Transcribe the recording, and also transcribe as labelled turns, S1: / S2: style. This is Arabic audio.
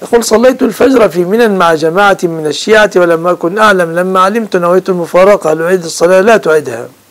S1: يقول صليت الفجر في منى مع جماعة من الشيعة ولم أكن أعلم، لما علمت نويت المفارقة، هل أعيد الصلاة؟ لا تعيدها.